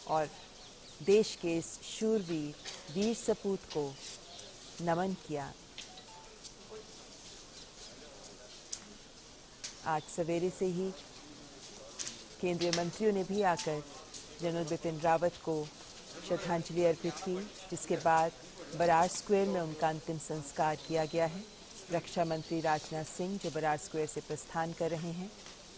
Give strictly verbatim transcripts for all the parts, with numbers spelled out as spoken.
और देश के इस शूरवीर वीर सपूत को नमन किया। आज सवेरे से ही केंद्रीय मंत्रियों ने भी आकर जनरल बिपिन रावत को श्रद्धांजलि अर्पित की, जिसके बाद बरार स्क्वायर में उनका अंतिम संस्कार किया गया है। रक्षा मंत्री राजनाथ सिंह जो बरार स्क्वायर से प्रस्थान कर रहे हैं।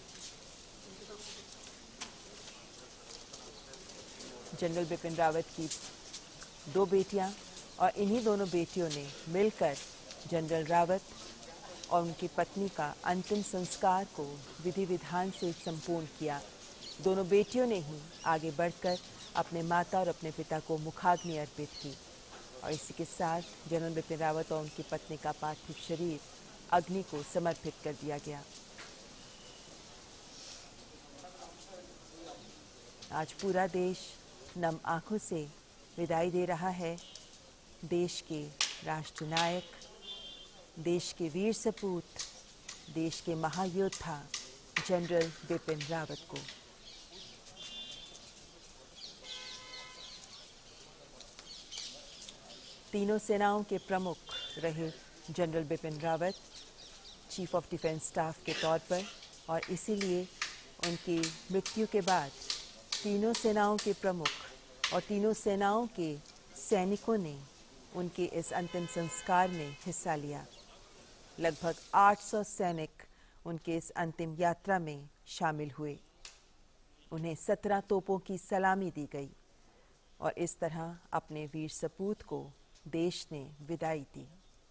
जनरल बिपिन रावत की दो बेटियां और इन्हीं दोनों बेटियों ने मिलकर जनरल रावत और उनकी पत्नी का अंतिम संस्कार को विधि विधान से संपूर्ण किया। दोनों बेटियों ने ही आगे बढ़कर अपने माता और अपने पिता को मुखाग्नि अर्पित की और इसी के साथ जनरल बिपिन रावत और उनकी पत्नी का पार्थिव शरीर अग्नि को समर्पित कर दिया गया। आज पूरा देश नम आंखों से विदाई दे रहा है देश के राष्ट्रनायक, देश के वीर सपूत, देश के महायोद्धा जनरल बिपिन रावत को। तीनों सेनाओं के प्रमुख रहे general Bipin Rawat chief of defence staff के तौर पर और इसीलिए उनकी मृत्यु के बाद तीनों सेनाओं के प्रमुख और तीनों सेनाओं के सैनिकों ने उनके इस अंतिम संस्कार में हिस्सा लिया। लगभग आठ सौ सैनिक उनके इस अंतिम यात्रा में शामिल हुए। उन्हें सत्रह तोपों की सलामी दी गई और इस तरह अपने वीर सपूत को देश ने विदाई दी।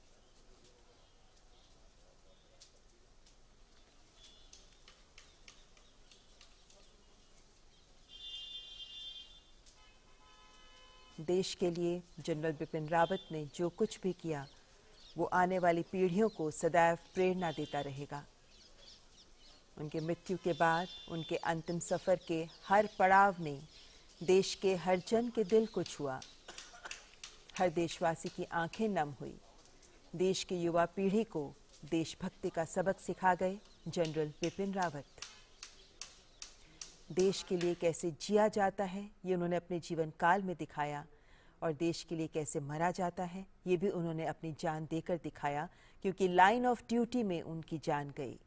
देश के लिए जनरल बिपिन रावत ने जो कुछ भी किया वो आने वाली पीढ़ियों को सदैव प्रेरणा देता रहेगा। उनके मृत्यु के बाद उनके अंतिम सफर के हर पड़ाव ने देश के हर जन के दिल को छुआ। हर देशवासी की आंखें नम हुई। देश की युवा पीढ़ी को देशभक्ति का सबक सिखा गए जनरल बिपिन रावत। देश के लिए कैसे जिया जाता है ये उन्होंने अपने जीवन काल में दिखाया और देश के लिए कैसे मरा जाता है ये भी उन्होंने अपनी जान देकर दिखाया, क्योंकि लाइन ऑफ ड्यूटी में उनकी जान गई।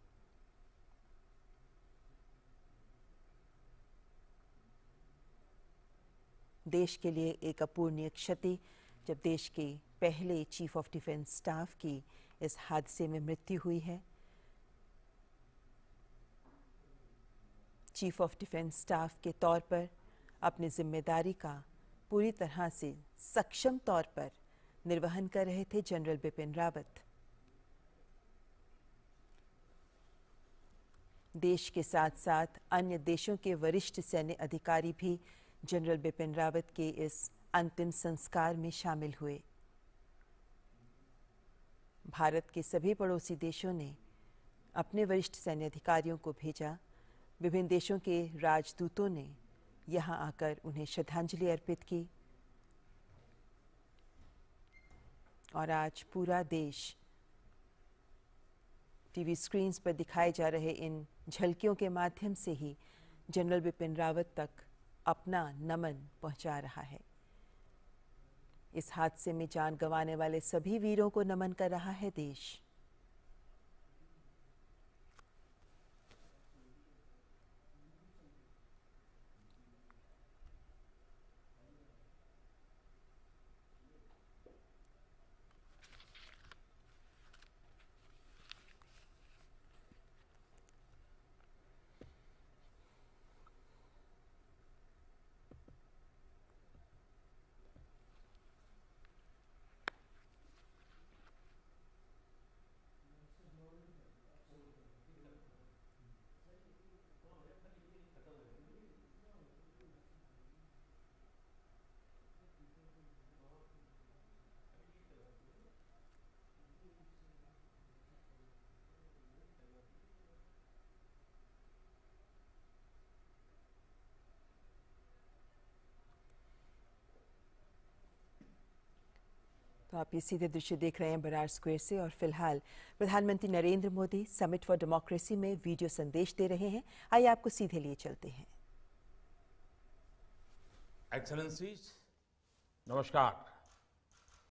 देश के लिए एक अपूर्णीय क्षति जब देश के पहले चीफ ऑफ डिफेंस स्टाफ की इस हादसे में मृत्यु हुई है। चीफ ऑफ डिफेंस स्टाफ के तौर पर अपनी जिम्मेदारी का पूरी तरह से सक्षम तौर पर निर्वहन कर रहे थे जनरल बिपिन रावत। देश के साथ साथ अन्य देशों के वरिष्ठ सैन्य अधिकारी भी जनरल बिपिन रावत के इस अंतिम संस्कार में शामिल हुए। भारत के सभी पड़ोसी देशों ने अपने वरिष्ठ सैन्य अधिकारियों को भेजा। विभिन्न देशों के राजदूतों ने यहां आकर उन्हें श्रद्धांजलि अर्पित की और आज पूरा देश टीवी स्क्रीन्स पर दिखाए जा रहे इन झलकियों के माध्यम से ही जनरल बिपिन रावत तक अपना नमन पहुंचा रहा है। इस हादसे में जान गंवाने वाले सभी वीरों को नमन कर रहा है देश। तो आप ये सीधे दृश्य देख रहे हैं बरार स्क्वायर से और फिलहाल प्रधानमंत्री Narendra Modi summit for democracy में वीडियो संदेश दे रहे हैं। आइए आपको सीधे लिए चलते हैं। एक्सेलेंसीज, नमस्कार।